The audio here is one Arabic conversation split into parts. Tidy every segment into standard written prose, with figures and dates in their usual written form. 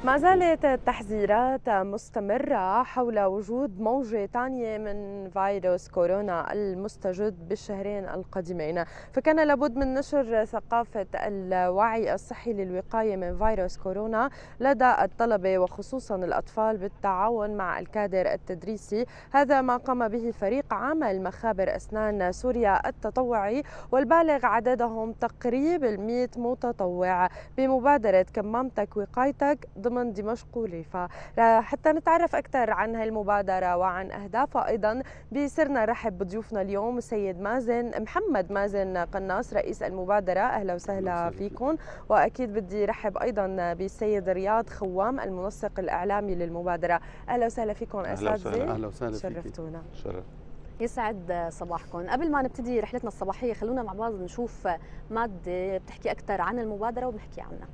ما زالت التحذيرات مستمرة حول وجود موجة ثانية من فيروس كورونا المستجد بالشهرين القادمين، فكان لابد من نشر ثقافة الوعي الصحي للوقاية من فيروس كورونا لدى الطلبة وخصوصا الأطفال بالتعاون مع الكادر التدريسي. هذا ما قام به فريق عمل مخابر أسنان سوريا التطوعي، والبالغ عددهم تقريب 100 متطوع بمبادرة كمامتك وقايتك ضمن دمشق وليفا. حتى نتعرف أكثر عن هالمبادرة وعن أهدافها أيضا بيسرنا نرحب بضيوفنا اليوم السيد محمد مازن قناص رئيس المبادرة. أهلا وسهلا فيكم. وأكيد بدي رحب أيضا بالسيد رياض خوام المنسق الإعلامي للمبادرة. أهلا وسهلا فيكم أساتذة. أهلا وسهلا شرفتونا. شرف. يسعد صباحكم. قبل ما نبتدي رحلتنا الصباحية خلونا مع بعض نشوف مادة بتحكي أكثر عن المبادرة وبنحكي عنها.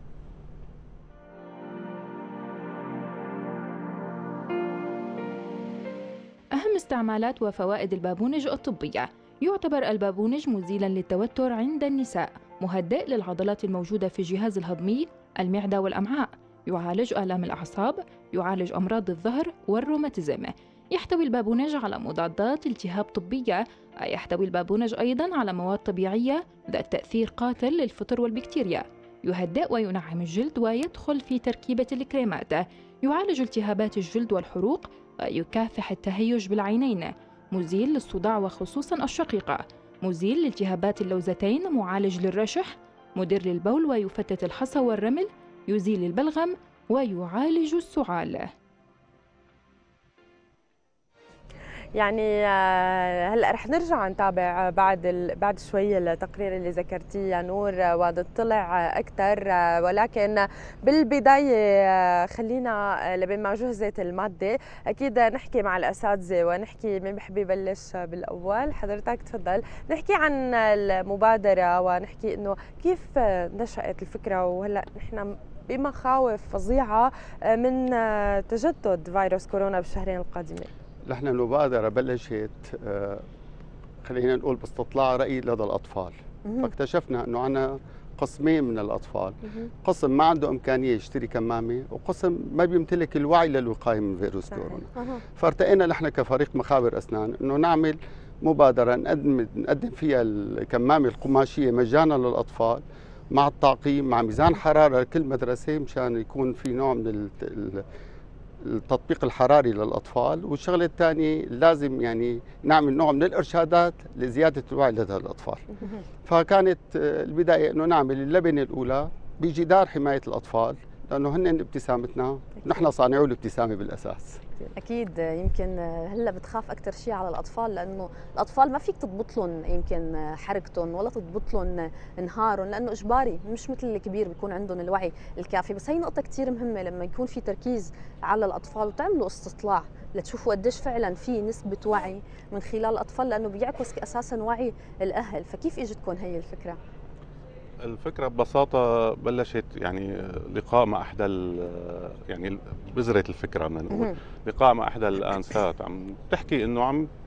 أهم استعمالات وفوائد البابونج الطبية: يعتبر البابونج مزيلاً للتوتر عند النساء، مهدئ للعضلات الموجودة في الجهاز الهضمي، المعدة والأمعاء، يعالج آلام الأعصاب، يعالج أمراض الظهر والروماتيزم. يحتوي البابونج على مضادات التهاب طبية، يحتوي البابونج أيضاً على مواد طبيعية ذات تأثير قاتل للفطر والبكتيريا، يهدئ وينعم الجلد ويدخل في تركيبة الكريمات، يعالج التهابات الجلد والحروق ويكافح التهيج بالعينين، مزيل للصداع وخصوصاً الشقيقة، مزيل لالتهابات اللوزتين، معالج للرشح، مدر للبول ويفتت الحصى والرمل، يزيل البلغم ويعالج السعال. يعني هلا رح نرجع نتابع بعد شوي التقرير اللي ذكرتيه يا نور ونطلع اكثر، ولكن بالبدايه خلينا لبين ما جهزت الماده اكيد نحكي مع الاساتذه ونحكي. مين بحب يبلش بالاول؟ حضرتك تفضل. نحكي عن المبادره ونحكي انه كيف نشأت الفكره، وهلا نحن بمخاوف فظيعه من تجدد فيروس كورونا بالشهرين القادمين. نحن المبادرة بلشت خلينا نقول باستطلاع رأي لدى الأطفال، فاكتشفنا أنه عنا قسمين من الأطفال، قسم ما عنده إمكانية يشتري كمامة، وقسم ما بيمتلك الوعي للوقاية من فيروس كورونا. فارتقينا نحن كفريق مخابر أسنان أنه نعمل مبادرة نقدم فيها الكمامة القماشية مجانا للأطفال مع التعقيم، مع ميزان حرارة لكل مدرسة مشان يكون في نوع من التطبيق الحراري للأطفال. والشغلة الثانية لازم يعني نعمل نوع من الإرشادات لزيادة الوعي لدى الأطفال. فكانت البداية أنه نعمل اللبنة الأولى بجدار حماية الأطفال، لأنه هن ابتسامتنا، نحن صانعو الابتسامة بالأساس. أكيد. يمكن هلا بتخاف أكثر شيء على الأطفال، لأنه الأطفال ما فيك تضبط لهم يمكن حركتهم ولا تضبط لهم نهارهم، لأنه إجباري مش مثل الكبير بيكون عندهم الوعي الكافي. بس هي نقطة كثير مهمة لما يكون في تركيز على الأطفال وتعملوا استطلاع لتشوفوا قديش فعلا في نسبة وعي من خلال الأطفال، لأنه بيعكس أساسا وعي الأهل. فكيف إجتكم هي الفكرة؟ الفكرة ببساطة بلشت يعني لقاء مع يعني بذرة الفكرة بدنا نقول لقاء مع إحدى الآنسات عم تحكي إنه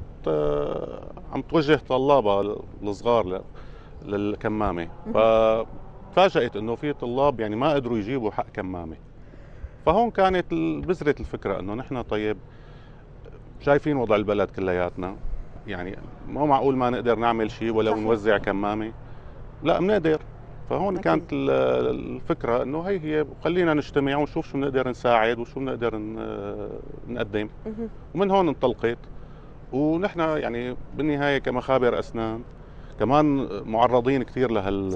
عم توجه طلابها الصغار للكمامة، فتفاجأت إنه في طلاب يعني ما قدروا يجيبوا حق كمامة. فهون كانت بذرة الفكرة إنه نحن طيب شايفين وضع البلد كلياتنا، يعني مو معقول ما نقدر نعمل شيء ولو نوزع كمامة، لا بنقدر. فهون أكيد. كانت الفكرة انه هي خلينا نجتمع ونشوف شو بنقدر نساعد وشو بنقدر نقدم، ومن هون انطلقت. ونحن يعني بالنهاية كمخابر أسنان كمان معرضين كثير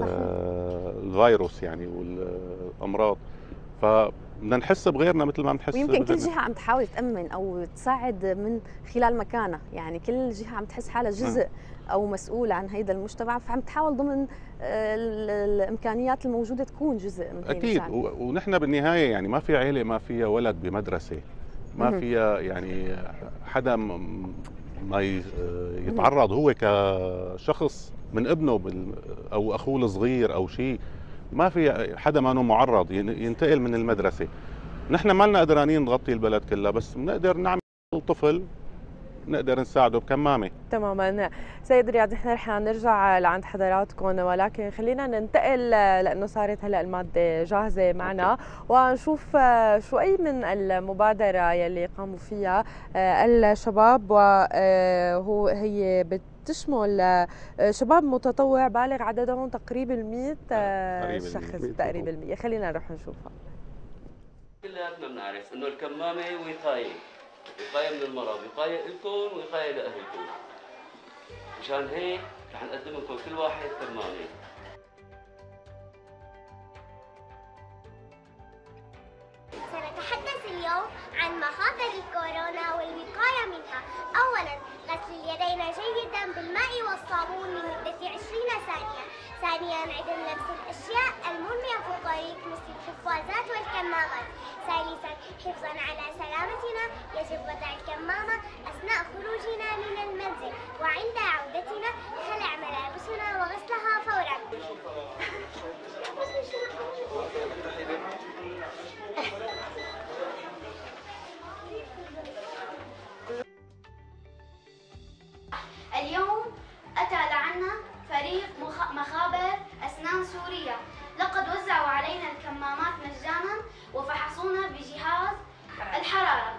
لهالفيروس يعني والأمراض، فبدنا نحس بغيرنا مثل ما بنحس ويمكن كل جهة عم تحاول تأمن أو تساعد من خلال مكانها، يعني كل جهة عم تحس حالها جزء أو مسؤول عن هيدا المجتمع، فعم تحاول ضمن الإمكانيات الموجودة تكون جزء من هي أكيد. ونحن بالنهاية يعني ما في عائلة ما فيها ولد بمدرسة، ما فيها يعني حدا ما يتعرض هو كشخص من ابنه أو أخوه الصغير أو شيء، ما في حدا ما معرض ينتقل من المدرسة. نحن ما لنا قدرانين نغطي البلد كلها، بس بنقدر نعمل طفل نقدر نساعده بكمامه. تماما. سيد رياض، نحن رح نرجع لعند حضراتكم، ولكن خلينا ننتقل لانه صارت هلا الماده جاهزه معنا ونشوف شو اي من المبادره يلي قاموا فيها الشباب، وهي بتشمل شباب متطوع بالغ عددهم تقريبا 100 شخص تقريبا. خلينا نروح نشوفها. كلياتنا بنعرف انه الكمامه وقايه من المرض، وقايه لكم وقايه لاهلكم. مشان هيك رح نقدم لكم كل واحد كمامه. سنتحدث اليوم عن مخاطر الكورونا والوقايه منها. اولا، غسل اليدين جيدا بالماء والصابون لمده 20 ثانيه. ثانيا، عدم لبس الاشياء المرميه في الطريق مثل القفازات والكمامات. ثالثا، حفظا على سلامتنا يجب وضع الكمامه اثناء خروجنا من المنزل، وعند عودتنا خلع ملابسنا وغسلها فورا. اليوم أتى لعنا فريق مخابر أسنان سوريا. لقد وزعوا علينا الكمامات مجانا وفحصونا بجهاز الحرارة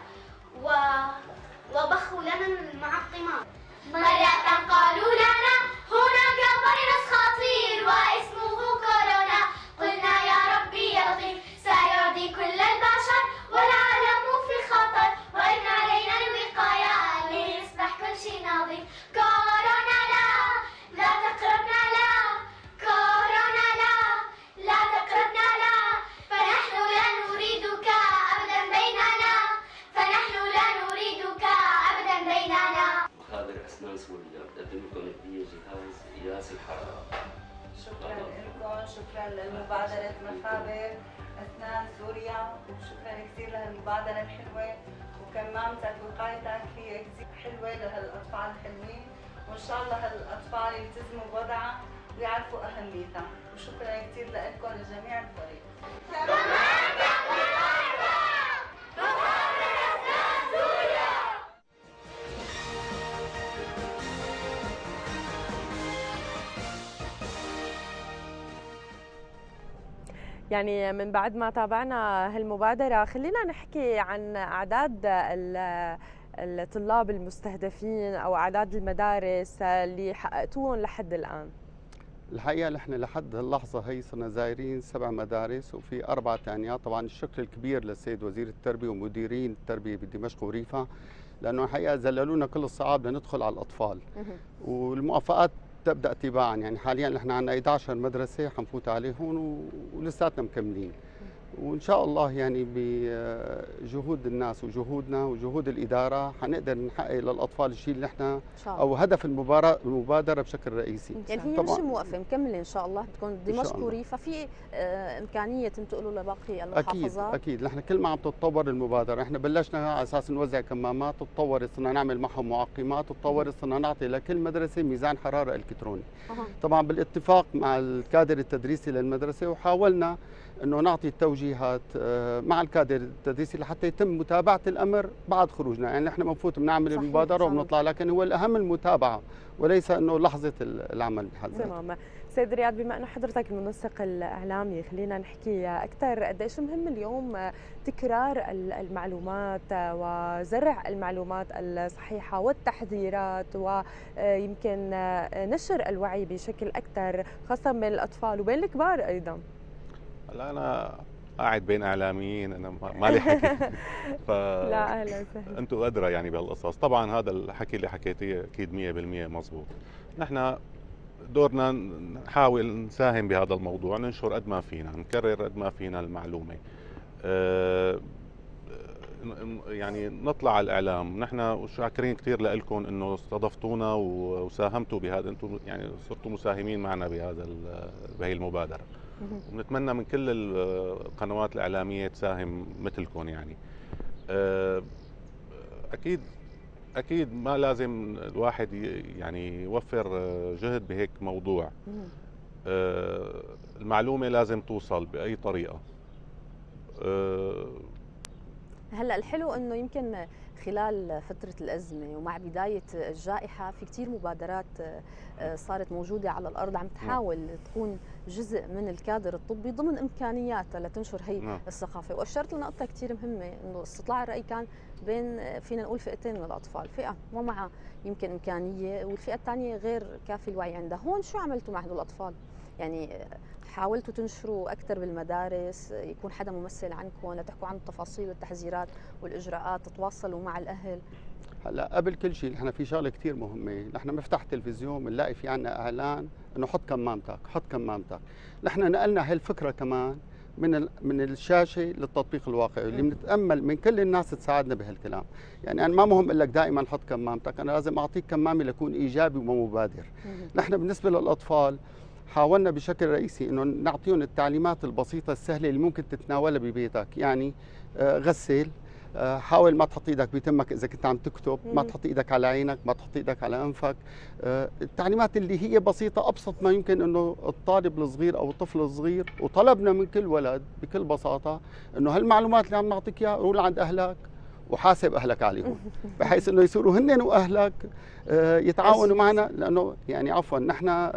وبخوا لنا المعقمات. مرة قالوا لنا هناك فيروس خطير واسمه كورونا. قلنا يا ربي يلطف سيعدي كل البشر والعالم في خطر، وإن علينا الوقاية ليصبح كل شيء نظيف. كورونا لا تقربنا، لا كورونا لا تقربنا، لا فنحن لا نريدك أبدا بيننا، فنحن لا نريدك أبدا بيننا. مخابر أسنان سوريا بتقدم لكم هدية جهاز قياس الحرارة. شكرا لكم، شكرا لمبادرة مخابر أسنان سوريا، وشكرا كثير لهالمبادرة الحلوة، وكمامتك وقايتك هي كثير حلوة لهالأطفال الحلوين، وإن شاء الله هالأطفال يلتزموا بوضعها ويعرفوا أهميتها. وشكرا كثير لكم لجميع الفريق. يعني من بعد ما تابعنا هالمبادرة، خلينا نحكي عن أعداد الطلاب المستهدفين أو أعداد المدارس اللي حققتوهم لحد الآن. الحقيقة نحن لحد اللحظة هي صرنا زايرين 7 مدارس وفي 4 ثانيات. طبعا الشكر الكبير للسيد وزير التربية ومديرين التربية بدمشق وريفا، لأنه الحقيقة ذللونا كل الصعاب لندخل على الأطفال، والموافقات تبدأ تباعا. يعني حاليا نحن عندنا 11 مدرسة حنفوت عليهم ولساتنا مكملين، وإن شاء الله يعني بجهود الناس وجهودنا وجهود الإدارة حنقدر نحقق للأطفال الشيء اللي نحن أو هدف المبادرة بشكل رئيسي. يعني هي مش موقفة، مكملة إن شاء الله. بتكون دمشق وريفا في إمكانية تنتقلوا لباقي المحافظات؟ أكيد نحن كل ما عم تتطور المبادرة. احنا بلشنا على أساس نوزع كمامات، تطورت صرنا نعمل معهم معقمات، تطورت صرنا نعطي لكل مدرسة ميزان حرارة إلكتروني. طبعا بالاتفاق مع الكادر التدريسي للمدرسة، وحاولنا انه نعطي التوجيهات مع الكادر التدريسي لحتى يتم متابعه الامر بعد خروجنا. يعني نحن بنفوت بنعمل المبادره وبنطلع، لكن هو الاهم المتابعه وليس انه لحظه العمل بحد ذاته. تمام. سيد رياض، بما انه حضرتك المنسق الاعلامي، خلينا نحكي اكثر قديش مهم اليوم تكرار المعلومات وزرع المعلومات الصحيحه والتحذيرات، ويمكن نشر الوعي بشكل اكثر خاصه بين الاطفال وبين الكبار ايضا. هلا انا قاعد بين اعلاميين، انا ما لي حكي لا اهلا وسهلا. انتم ادرى يعني بهالقصص. طبعا هذا الحكي اللي حكيتيه اكيد 100% مزبوط. نحن دورنا نحاول نساهم بهذا الموضوع، ننشر قد ما فينا، نكرر قد ما فينا المعلومه، يعني نطلع على الاعلام. نحن شاكرين كثير لكم انه استضفتونا وساهمتوا بهذا، انتم يعني صرتوا مساهمين معنا بهي المبادره، ونتمنى من كل القنوات الإعلامية تساهم مثلكم. يعني أكيد ما لازم الواحد يعني يوفر جهد بهيك موضوع. المعلومة لازم توصل بأي طريقة. هلا الحلو انه يمكن خلال فترة الأزمة ومع بداية الجائحة في كتير مبادرات صارت موجودة على الأرض عم تحاول تكون جزء من الكادر الطبي ضمن إمكانياتها لتنشر هي الثقافة. وأشرت لنقطة كتير مهمة إنه استطلاع الرأي كان بين فينا نقول فئتين من الأطفال، فئة مو مع يمكن إمكانية والفئة الثانية غير كافي الوعي عندها. هون شو عملتوا مع هدول الأطفال؟ يعني حاولتوا تنشروا أكثر بالمدارس، يكون حدا ممثل عنكم لتحكوا عن التفاصيل والتحذيرات والإجراءات، تتواصلوا مع الأهل؟ هلا قبل كل شيء نحن في شغله كثير مهمه، نحن بنفتح التلفزيون بنلاقي في عنا اعلان انه حط كمامتك حط كمامتك. نحن نقلنا هالفكره كمان من الشاشه للتطبيق الواقعي اللي بنتامل من كل الناس تساعدنا بهالكلام. يعني انا ما مهم اقول لك دائما حط كمامتك، انا لازم اعطيك كمامه لكون ايجابي ومبادر. نحن بالنسبه للاطفال حاولنا بشكل رئيسي انه نعطيهم التعليمات البسيطه السهله اللي ممكن تتناولها ببيتك، يعني غسل، حاول ما تحط ايدك بتمك اذا كنت عم تكتب، ما تحط ايدك على عينك، ما تحط ايدك على انفك. التعليمات اللي هي بسيطه، ابسط ما يمكن انه الطالب الصغير او الطفل الصغير، وطلبنا من كل ولد بكل بساطه انه هالمعلومات اللي عم نعطيك اياها قول عند اهلك وحاسب اهلك عليهم، بحيث انه يصيروا هن واهلك يتعاونوا معنا. لانه يعني عفوا نحن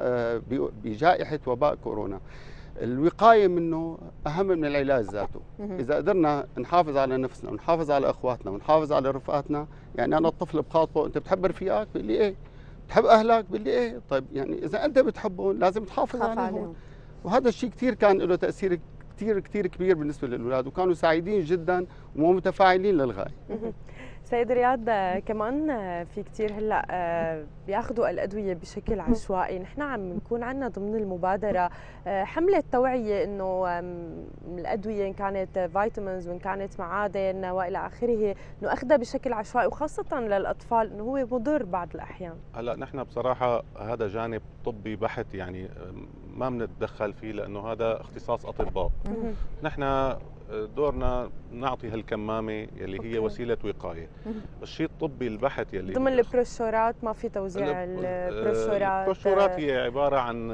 بجائحه وباء كورونا الوقايه منه اهم من العلاج ذاته. اذا قدرنا نحافظ على نفسنا ونحافظ على اخواتنا ونحافظ على رفقاتنا، يعني انا الطفل بخاطبه انت بتحب رفيقك؟ بيقول لي ايه. بتحب اهلك؟ بيقول لي ايه. طيب يعني اذا انت بتحبهم لازم تحافظ عليهم. وهذا الشيء كثير كان له تاثير كثير كبير بالنسبه للاولاد، وكانوا سعيدين جدا ومتفاعلين للغايه. سيد رياض، كمان في كتير هلا بياخذوا الادويه بشكل عشوائي، نحن عم نكون عندنا ضمن المبادره حمله توعيه انه الادويه ان كانت فيتامينز وان كانت معادن والى اخره انه اخذها بشكل عشوائي، وخاصه للاطفال انه هو مضر بعض الاحيان. هلا نحن بصراحه هذا جانب طبي بحت، يعني ما بنتدخل فيه لانه هذا اختصاص اطباء. نحن دورنا نعطي هالكمامه يلي هي وسيله وقايه. الشيء الطبي البحت يلي ضمن البروشورات ما في توزيع البروشورات. البروشورات هي عباره عن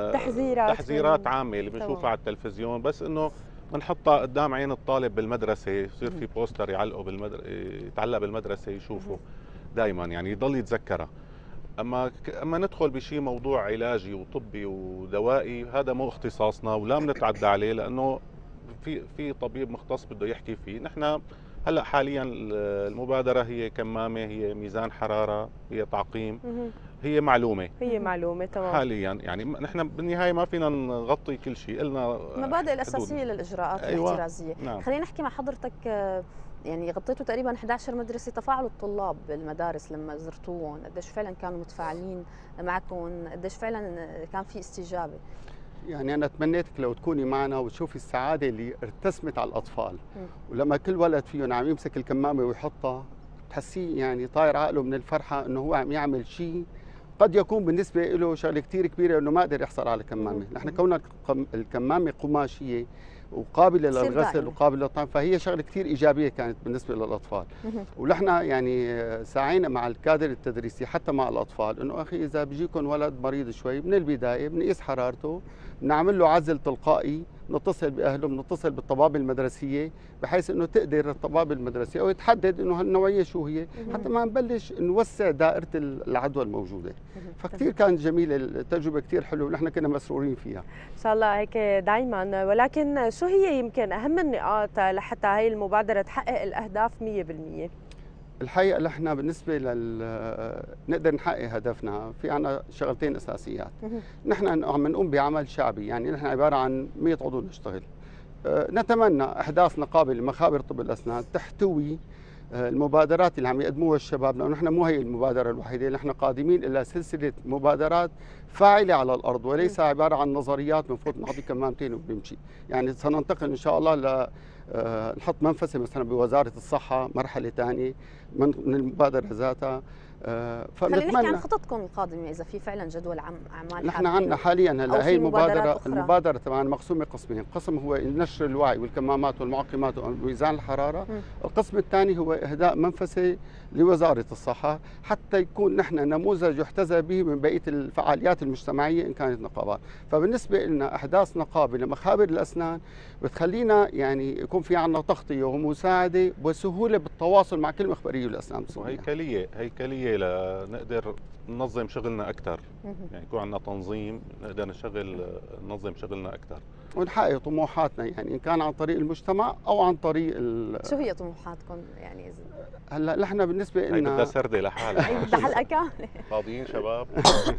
تحذيرات عامه اللي بنشوفها على التلفزيون، بس انه بنحطها قدام عين الطالب بالمدرسه، يصير في بوستر يعلقه يتعلق بالمدرسه يشوفه دائما، يعني يضل يتذكرها. اما ندخل بشيء موضوع علاجي وطبي ودوائي هذا مو اختصاصنا ولا بنتعدى عليه، لانه في طبيب مختص بده يحكي فيه. نحن هلا حاليا المبادره هي كمامه، هي ميزان حراره، هي تعقيم، هي معلومه تمام. حاليا يعني نحن بالنهايه ما فينا نغطي كل شيء، قلنا مبادئ الاساسيه للاجراءات الاحترازيه. نعم. خلينا نحكي مع حضرتك، يعني غطيتوا تقريبا 11 مدرسه، تفاعلوا الطلاب بالمدارس لما زرتوهم قديش فعلا كانوا متفاعلين معكم، قديش فعلا كان في استجابه؟ يعني أنا تمنيتك لو تكوني معنا وتشوفي السعادة اللي ارتسمت على الأطفال، ولما كل ولد فيهم عم يمسك الكمامة ويحطها تحسيه يعني طاير عقله من الفرحة إنه هو عم يعمل شيء قد يكون بالنسبة له شغلة كثير كبيرة إنه ما قدر يحصل على كمامة. نحن كوننا الكمامة قماشية وقابلة للغسل وقابلة للطعام، فهي شغلة كثير إيجابية كانت بالنسبة للأطفال. ونحن يعني سعينا مع الكادر التدريسي حتى مع الأطفال إنه أخي إذا بيجيكم ولد مريض شوي من البداية بنقيس حرارته، بنعمل له عزل تلقائي، نتصل بأهله، بنتصل بالطبابة المدرسية بحيث إنه تقدر الطبابة المدرسية أو يتحدد إنه هالنوعية شو هي حتى ما نبلش نوسع دائرة العدوى الموجودة. فكتير كانت جميلة التجربة، كتير حلوة ونحن كنا مسرورين فيها. إن شاء الله هيك دائما. ولكن شو هي يمكن أهم النقاط لحتى هاي المبادرة تحقق الأهداف 100%؟ الحقيقة نحن بالنسبة نقدر نحقق هدفنا في عنا شغلتين أساسيات. نحن عم نقوم بعمل شعبي، يعني نحن عبارة عن 100 عضو نشتغل. نتمنى إحداث نقابة لمخابر طب الأسنان تحتوي المبادرات اللي عم يقدموها الشباب، لأنه نحن مو هي المبادرة الوحيدة، نحن قادمين إلى سلسلة مبادرات فاعلة على الأرض وليس عبارة عن نظريات بنفوت نعطي كمامتين وبنمشي. يعني سننتقل إن شاء الله نحط منفسة مثلا بوزارة الصحة مرحلة ثانية من المبادرة ذاتها. خلينا نحكي عن خططكم القادمه اذا في فعلا جدول اعمال. نحن عندنا حاليا هلا هي المبادره تبعنا مقسومه قسمين، قسم هو نشر الوعي والكمامات والمعقمات وميزان الحراره، القسم الثاني هو اهداء منفسه لوزاره الصحه حتى يكون نحن نموذج يحتذى به من بقيه الفعاليات المجتمعيه ان كانت نقابات. فبالنسبه لنا احداث نقابه لمخابر الاسنان بتخلينا يعني يكون في عندنا تغطيه ومساعده وسهوله بالتواصل مع كل مخبريه الاسنان بسوريا. هيكليه لنقدر ننظم شغلنا اكثر، يعني يكون عندنا تنظيم نقدر ننظم شغلنا اكثر ونحقق طموحاتنا، يعني ان كان عن طريق المجتمع او عن طريق شو هي طموحاتكم يعني؟ هلا نحن بالنسبه لنا بدها سرده لحالها بدها حلقه كامله. فاضيين شباب؟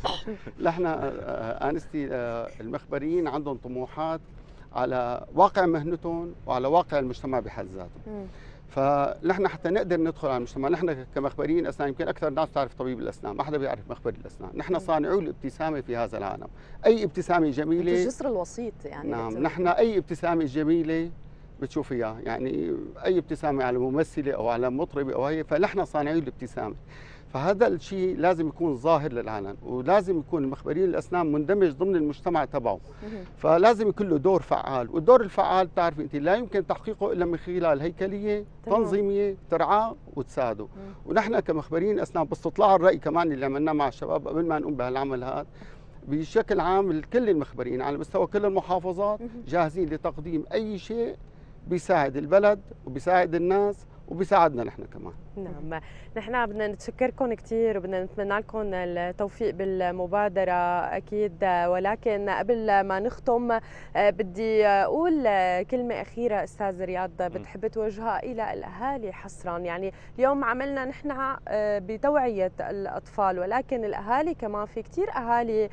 نحن انستي المخبريين عندهم طموحات على واقع مهنتهم وعلى واقع المجتمع بحد ذاته. فنحن حتى نقدر ندخل على المجتمع، نحن كمخبريين اسنان يمكن اكثر ناس بتعرف طبيب الاسنان، ما حدا بيعرف مخبري الاسنان، نحن صانعو الابتسامه في هذا العالم، اي ابتسامه جميله الجسر الوسيط يعني. نعم، نحن اي ابتسامه جميله بتشوفيها، يعني اي ابتسامه على ممثله او على مطربه او هي، فنحن صانعو الابتسامه. فهذا الشيء لازم يكون ظاهر للعلن، ولازم يكون المخبرين الاسنان مندمج ضمن المجتمع تبعه. فلازم يكون له دور فعال، والدور الفعال بتعرفي انت لا يمكن تحقيقه الا من خلال هيكليه تنظيميه ترعاه وتساعده. ونحن كمخبرين اسنان باستطلاع الراي كمان اللي عملناه مع الشباب قبل ما نقوم بهالعمل هذا، بشكل عام كل المخبرين على مستوى كل المحافظات جاهزين لتقديم اي شيء بيساعد البلد وبيساعد الناس وبيساعدنا نحن كمان. نعم، نحن بدنا نتشكركم كثير وبدنا نتمنى لكم التوفيق بالمبادرة أكيد، ولكن قبل ما نختم بدي أقول كلمة أخيرة أستاذ رياض بتحب توجهها إلى الأهالي حصرا. يعني اليوم عملنا نحن بتوعية الأطفال، ولكن الأهالي كمان في كثير أهالي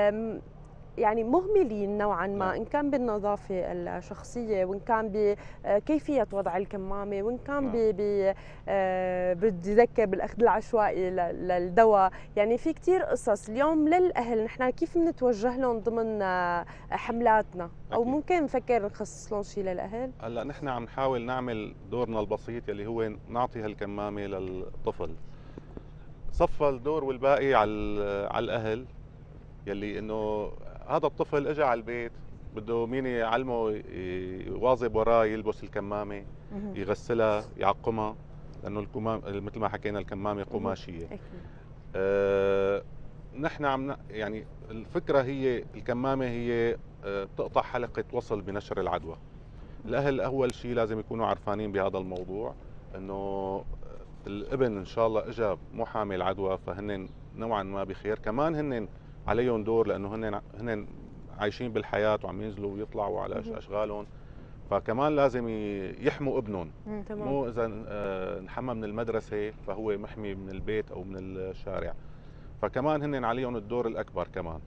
يعني مهملين نوعا ما، ان كان بالنظافه الشخصيه، وان كان بكيفيه وضع الكمامه، وان كان بتذكر بالاخذ العشوائي للدواء. يعني في كثير قصص اليوم للاهل نحن كيف بنتوجه لهم ضمن حملاتنا، او ممكن نفكر نخصص لهم شيء للاهل. هلا نحن عم نحاول نعمل دورنا البسيط يلي هو نعطي هالكمامه للطفل، صفى الدور والباقي على الاهل، يلي انه هذا الطفل اجى على البيت بده مين يعلمه يواظب وراه يلبس الكمامه، يغسلها، يعقمها، لانه مثل ما حكينا الكمامه قماشيه. نحن عم يعني الفكره هي الكمامه هي بتقطع حلقه وصل بنشر العدوى. الاهل اول شيء لازم يكونوا عرفانين بهذا الموضوع، انه الابن ان شاء الله اجى مو حامل عدوى، فهن نوعا ما بخير. كمان هن عليهم دور، لانه هن عايشين بالحياه وعم ينزلوا ويطلعوا على اشغالهم، فكمان لازم يحموا ابنهم. مو اذا انحمى من المدرسه فهو محمي من البيت او من الشارع، فكمان هن عليهم الدور الاكبر. كمان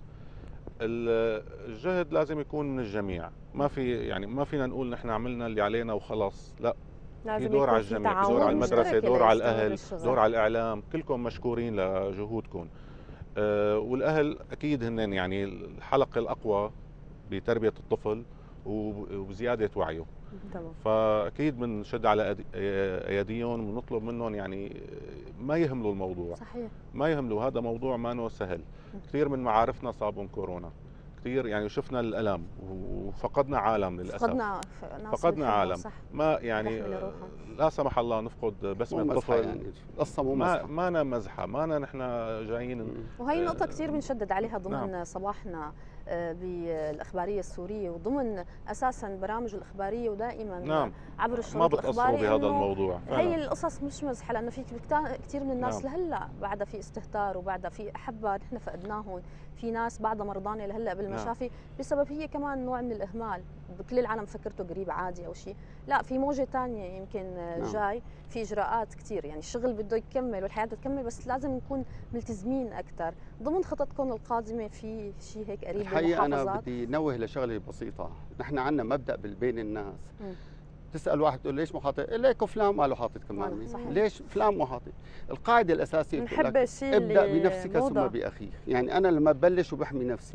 الجهد لازم يكون من الجميع، ما فينا نقول نحن عملنا اللي علينا وخلص، لا، في دور على الجميع، دور على المدرسه، دور على الاهل، دور على الاعلام، كلكم مشكورين لجهودكم. والاهل اكيد هن يعني الحلقه الاقوى بتربيه الطفل وبزياده وعيه. تمام. فاكيد بنشد على ايديهم ونطلب منهم يعني ما يهملوا الموضوع. صحيح، ما يهملوا، هذا موضوع ما سهل. كثير من معارفنا صابهم كورونا، كثير يعني شفنا الالم وفقدنا عالم للاسف. فقدنا عالم. صح. ما يعني لا سمح الله نفقد بسمة طفل، يعني القصه مو مزحه، ما نحن نحن جايين. وهي نقطه كثير بنشدد عليها ضمن صباحنا بالاخباريه السوريه، وضمن اساسا برامج الاخباريه، ودائما عبر الشريط الاخباري بهذا الموضوع. هي القصص مش مزحه، لانه في كثير من الناس لهلا بعدها في استهتار، وبعدها في احبه نحن فقدناهم، في ناس بعدها مرضانه لهلا بالمشافي بسبب هي كمان نوع من الاهمال. بكل العالم فكرته قريب عادي او شيء، لا، في موجه ثانيه يمكن جاي، في اجراءات كثير، يعني الشغل بده يكمل والحياه بدها تكمل، بس لازم نكون ملتزمين اكثر. ضمن خططكم القادمه في شيء هيك قريب الحقيقه انا بدي نوه لشغله بسيطه. نحن عندنا مبدا بين الناس، تسال واحد تقول ليش مو حاطط؟ ليك فلان ما له حاطط كمامه، ليش فلان مو حاطط؟ القاعده الاساسيه بتقول لك ابدا بنفسك ثم باخيك. يعني انا لما ببلش وبحمي نفسي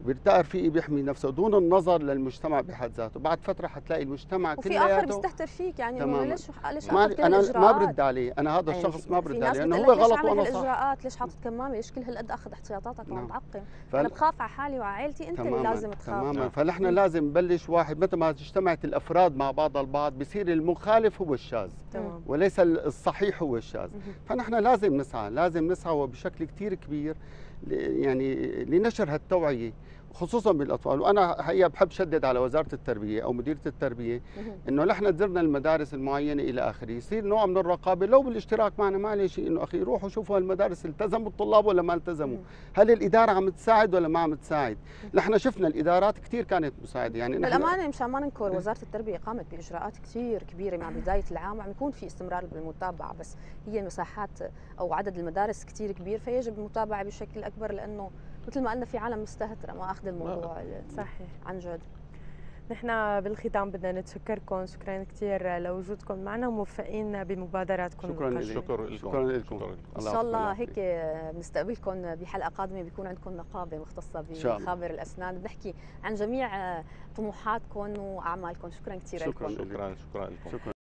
وبيرتقى رفيقي بيحمي نفسه دون النظر للمجتمع بحد ذاته. بعد فتره حتلاقي المجتمع وفي كلياته اخر بيستهتر فيك يعني انه ليش اخذ كل الاجراءات. انا ما برد عليه، انا هذا الشخص ما برد عليه لانه هو غلط وانا صح. الاجراءات ليش حاطط كمامه؟ ليش كل هالقد اخذ احتياطاتك وعم تعقم؟ انا بخاف على حالي وعلى عائلتي، انت اللي لازم تخاف. تماما. فنحن لازم نبلش واحد متى ما اجتمعت الافراد مع بعض البعض بصير المخالف هو الشاذ وليس الصحيح هو الشاذ. فنحن لازم نسعى وبشكل كثير كبير يعني لنشر هالتوعيه خصوصا بالاطفال. وانا حقيقه بحب شدد على وزاره التربيه او مديريه التربيه انه نحن زرنا المدارس المعينه الى اخره، يصير نوع من الرقابه لو بالاشتراك معنا، ما عليه شيء، انه اخي روحوا شوفوا المدارس التزموا الطلاب ولا ما التزموا، هل الاداره عم تساعد ولا ما عم تساعد. نحن شفنا الادارات كثير كانت مساعده يعني. بالامانه مشان ما ننكر وزاره التربيه قامت باجراءات كثير كبيره مع بدايه العام وعم يكون في استمرار بالمتابعه، بس هي مساحات او عدد المدارس كثير كبير فيجب المتابعه بشكل اكبر، لانه مثل ما قلنا في عالم مستهتره ما اخذ الموضوع صحيح عن جد. نحن بالختام بدنا نتشكركم، شكرا كثير لوجودكم معنا وموفقين بمبادراتكم. شكرا لكم. ان شاء الله هيك بنستقبلكم بحلقه قادمه بيكون عندكم نقابه مختصه بخابر الاسنان، بنحكي عن جميع طموحاتكم واعمالكم. شكرا كثير لكم. شكرا لكم.